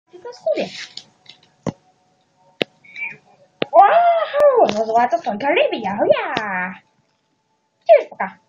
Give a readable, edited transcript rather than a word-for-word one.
Fica escolhendo. Uau! Nos votos son terribles, ya. ¿Quieres para acá?